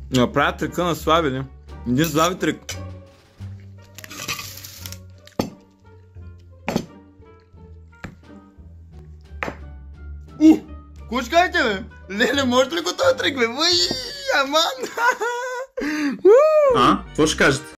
Направя трика на Слави, ли? Един Слави трик. Кой ще кажете, бе? Леле, може ли го този трик, бе? Аман! Какво ще кажете?